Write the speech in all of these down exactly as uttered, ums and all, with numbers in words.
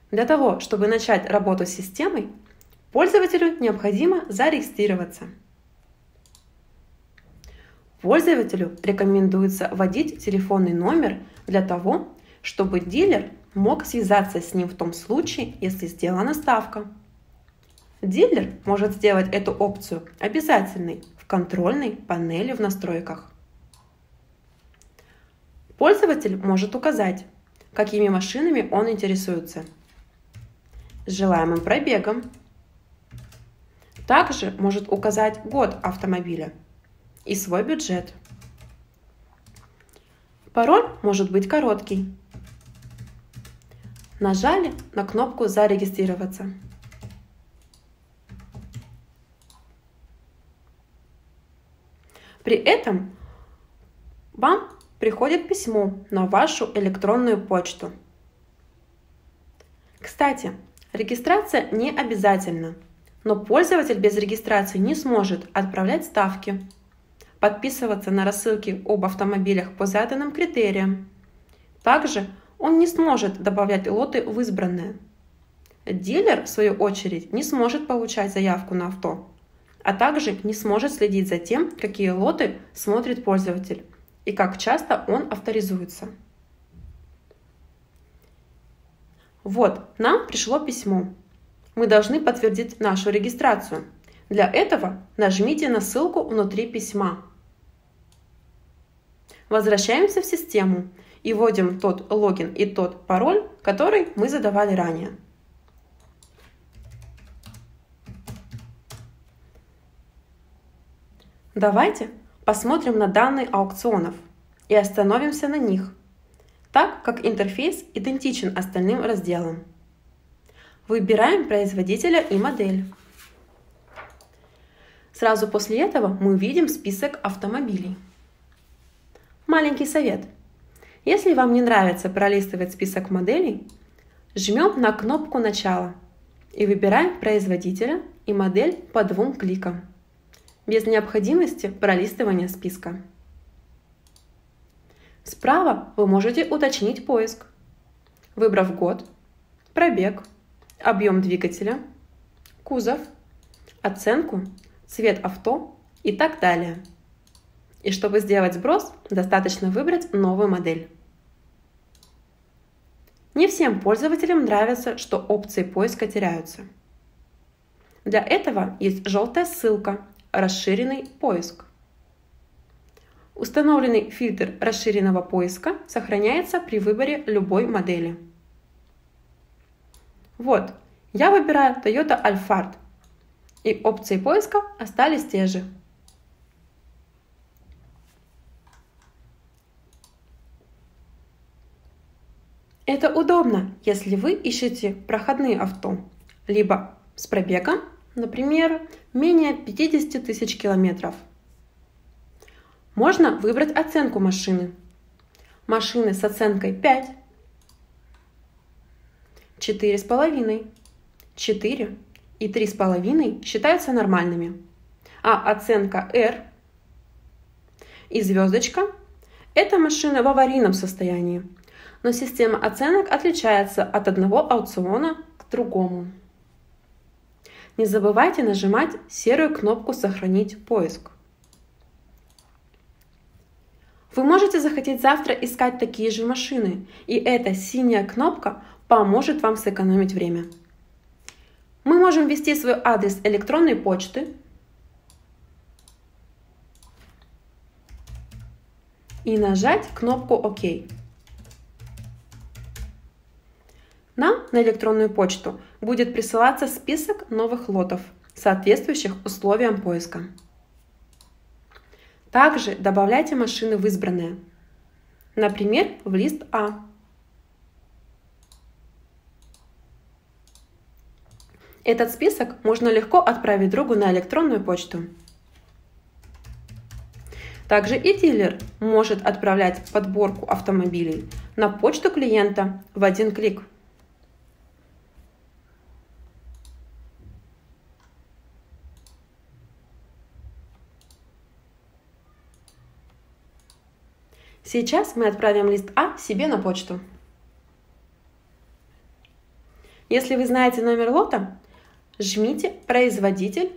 Для того, чтобы начать работу с системой, пользователю необходимо зарегистрироваться. Пользователю рекомендуется вводить телефонный номер для того, чтобы дилер мог связаться с ним в том случае, если сделана ставка. Дилер может сделать эту опцию обязательной в контрольной панели в настройках. Пользователь может указать, какими машинами он интересуется, с желаемым пробегом. Также может указать год автомобиля и свой бюджет. Пароль может быть короткий. Нажали на кнопку «Зарегистрироваться». При этом вам приходит письмо на вашу электронную почту. Кстати, регистрация не обязательна, но пользователь без регистрации не сможет отправлять ставки, подписываться на рассылки об автомобилях по заданным критериям. Также он не сможет добавлять лоты в избранное. Дилер, в свою очередь, не сможет получать заявку на авто, а также не сможет следить за тем, какие лоты смотрит пользователь и как часто он авторизуется. Вот, нам пришло письмо. Мы должны подтвердить нашу регистрацию. Для этого нажмите на ссылку внутри письма. Возвращаемся в систему и вводим тот логин и тот пароль, который мы задавали ранее. Давайте посмотрим на данные аукционов и остановимся на них, так как интерфейс идентичен остальным разделам. Выбираем производителя и модель. Сразу после этого мы видим список автомобилей. Маленький совет. Если вам не нравится пролистывать список моделей, жмем на кнопку «Начало» и выбираем производителя и модель по двум кликам, без необходимости пролистывания списка. Справа вы можете уточнить поиск, выбрав год, пробег, объем двигателя, кузов, оценку, цвет авто и так далее. И чтобы сделать сброс, достаточно выбрать новую модель. Не всем пользователям нравится, что опции поиска теряются. Для этого есть желтая ссылка «Расширенный поиск». Установленный фильтр расширенного поиска сохраняется при выборе любой модели. Вот, я выбираю Toyota Alphard, и опции поиска остались те же. Это удобно, если вы ищете проходные авто, либо с пробегом, например, менее пятидесяти тысяч километров. Можно выбрать оценку машины. Машины с оценкой пять, четыре с половиной, четыре и три с половиной считаются нормальными, а оценка R и звездочка – это машины в аварийном состоянии, но система оценок отличается от одного аукциона к другому. Не забывайте нажимать серую кнопку «Сохранить поиск». Вы можете захотеть завтра искать такие же машины, и эта синяя кнопка поможет вам сэкономить время. Мы можем ввести свой адрес электронной почты и нажать кнопку «Ок». Нам на электронную почту будет присылаться список новых лотов, соответствующих условиям поиска. Также добавляйте машины в избранное, например, в лист А. Этот список можно легко отправить другу на электронную почту. Также и дилер может отправлять подборку автомобилей на почту клиента в один клик. Сейчас мы отправим лист А себе на почту. Если вы знаете номер лота, жмите «Производитель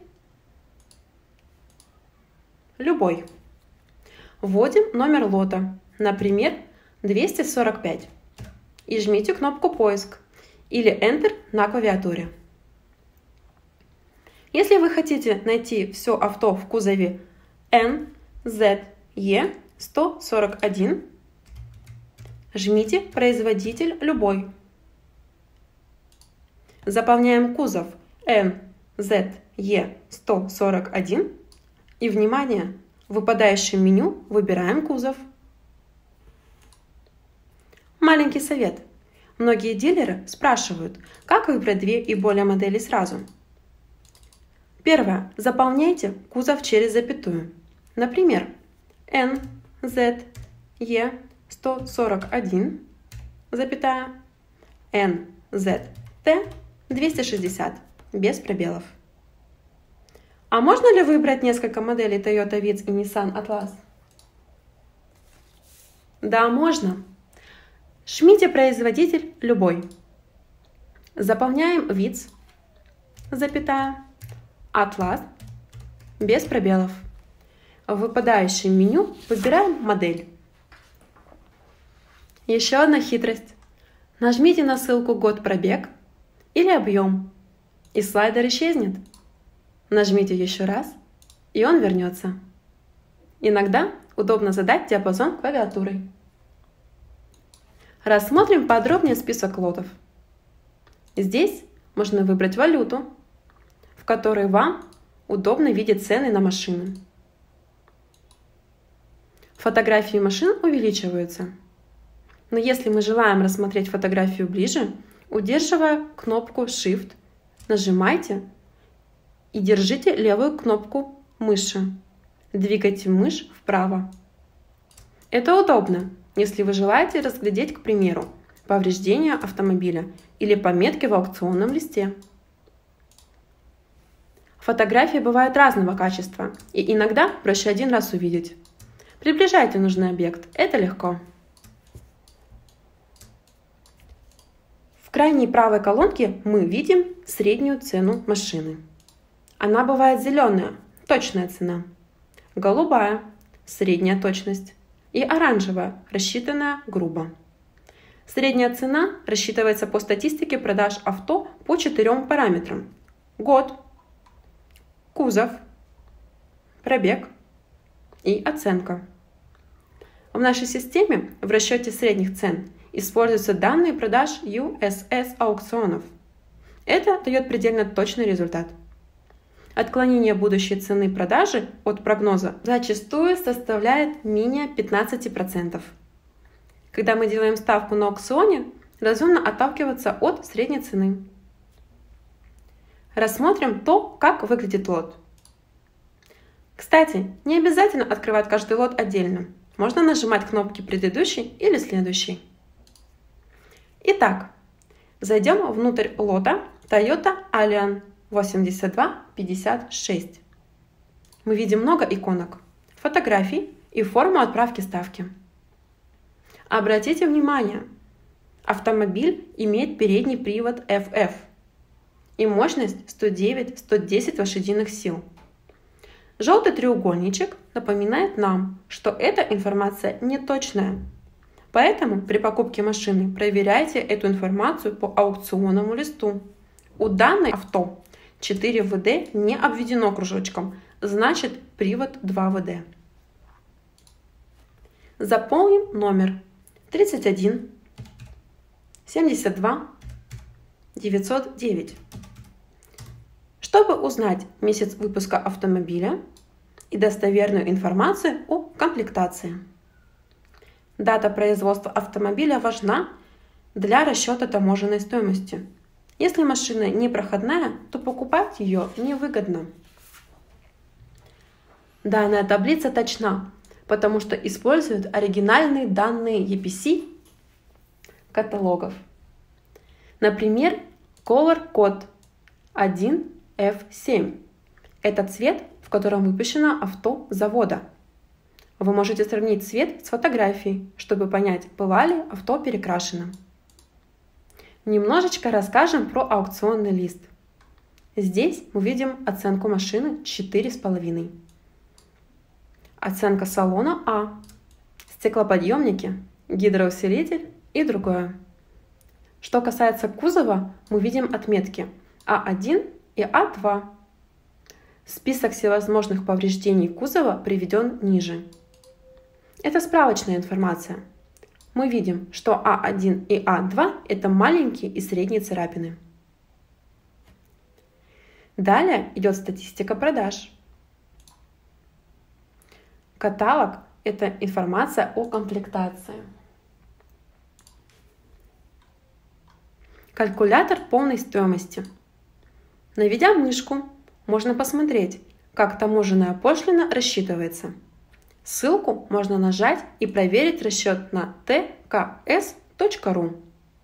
любой». Вводим номер лота, например, двести сорок пять, и жмите кнопку «Поиск» или Enter на клавиатуре. Если вы хотите найти все авто в кузове эн зет е сто сорок один, жмите «Производитель любой». Заполняем кузов эн зет е сто сорок один и, внимание, в выпадающем меню выбираем кузов. Маленький совет. Многие дилеры спрашивают, как выбрать две и более моделей сразу. Первое. Заполняйте кузов через запятую. Например, эн зет е сто сорок один, запятая, эн зет тэ двести шестьдесят, без пробелов. А можно ли выбрать несколько моделей Toyota Vitz и Nissan Atlas? Да, можно. Жмите «Производитель любой». Заполняем Vitz, запятая, Atlas, без пробелов. В выпадающем меню выбираем модель. Еще одна хитрость. Нажмите на ссылку «Год пробег» или «Объем», и слайдер исчезнет. Нажмите еще раз, и он вернется. Иногда удобно задать диапазон клавиатурой. Рассмотрим подробнее список лотов. Здесь можно выбрать валюту, в которой вам удобно видеть цены на машины. Фотографии машин увеличиваются. Но если мы желаем рассмотреть фотографию ближе, удерживая кнопку Shift, нажимайте и держите левую кнопку мыши. Двигайте мышь вправо. Это удобно, если вы желаете разглядеть, к примеру, повреждения автомобиля или пометки в аукционном листе. Фотографии бывают разного качества, и иногда проще один раз увидеть. Приближайте нужный объект, это легко. В крайней правой колонке мы видим среднюю цену машины. Она бывает зеленая, точная цена, голубая, средняя точность, и оранжевая, рассчитанная грубо. Средняя цена рассчитывается по статистике продаж авто по четырем параметрам: год, кузов, пробег и оценка. В нашей системе в расчете средних цен используются данные продаж ю эс эс аукционов. Это дает предельно точный результат. Отклонение будущей цены продажи от прогноза зачастую составляет менее пятнадцати процентов. Когда мы делаем ставку на аукционе, разумно отталкиваться от средней цены. Рассмотрим то, как выглядит лот. Кстати, не обязательно открывать каждый лот отдельно. Можно нажимать кнопки «Предыдущий» или «Следующий». Итак, зайдем внутрь лота Toyota Allion восемьдесят два пятьдесят шесть. Мы видим много иконок, фотографий и форму отправки ставки. Обратите внимание, автомобиль имеет передний привод эф эф и мощность сто девять — сто десять лошадиных сил. Желтый треугольничек напоминает нам, что эта информация неточная. Поэтому при покупке машины проверяйте эту информацию по аукционному листу. У данной авто четыре вэ дэ не обведено кружочком, значит привод два вэ дэ. Заполним номер тридцать один семьдесят два девятьсот девять. Чтобы узнать месяц выпуска автомобиля и достоверную информацию о комплектации. Дата производства автомобиля важна для расчета таможенной стоимости. Если машина не проходная, то покупать ее невыгодно. Данная таблица точна, потому что использует оригинальные данные и пи си каталогов. Например, Color код один эф семь. Это цвет, в котором выпущено авто завода. Вы можете сравнить цвет с фотографией, чтобы понять, была ли авто перекрашено. Немножечко расскажем про аукционный лист. Здесь мы видим оценку машины четыре с половиной. Оценка салона А, стеклоподъемники, гидроусилитель и другое. Что касается кузова, мы видим отметки А один и А два. Список всевозможных повреждений кузова приведен ниже. Это справочная информация. Мы видим, что А один и А два – это маленькие и средние царапины. Далее идет статистика продаж. Каталог – это информация о комплектации. Калькулятор полной стоимости. Наведя мышку, можно посмотреть, как таможенная пошлина рассчитывается. Ссылку можно нажать и проверить расчет на тэ ка эс точка ру.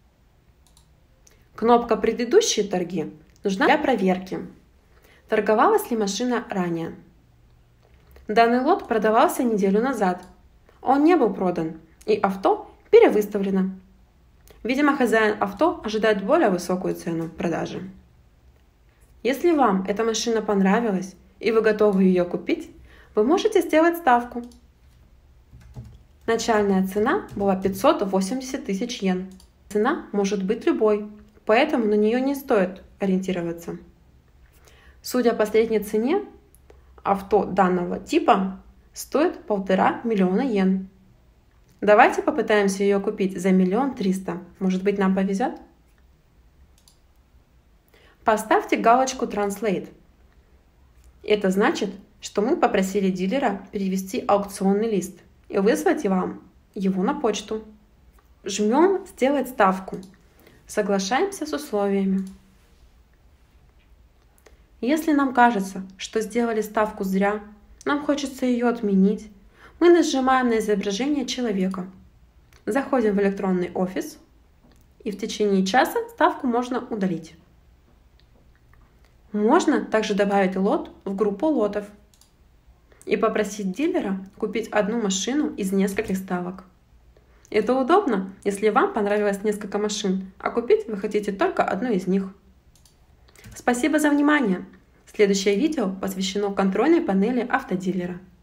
Кнопка «Предыдущие торги» нужна для проверки. Торговалась ли машина ранее? Данный лот продавался неделю назад. Он не был продан, и авто перевыставлено. Видимо, хозяин авто ожидает более высокую цену продажи. Если вам эта машина понравилась и вы готовы ее купить, вы можете сделать ставку. Начальная цена была пятьсот восемьдесят тысяч йен. Цена может быть любой, поэтому на нее не стоит ориентироваться. Судя по средней цене, авто данного типа стоит полтора миллиона йен. Давайте попытаемся ее купить за миллион триста. Может быть, нам повезет? Поставьте галочку Translate. Это значит, что мы попросили дилера перевести аукционный лист и выслать вам его на почту. Жмем «Сделать ставку». Соглашаемся с условиями. Если нам кажется, что сделали ставку зря, нам хочется ее отменить, мы нажимаем на изображение человека, заходим в электронный офис, и в течение часа ставку можно удалить. Можно также добавить лот в группу лотов и попросить дилера купить одну машину из нескольких ставок. Это удобно, если вам понравилось несколько машин, а купить вы хотите только одну из них. Спасибо за внимание! Следующее видео посвящено контрольной панели автодилера.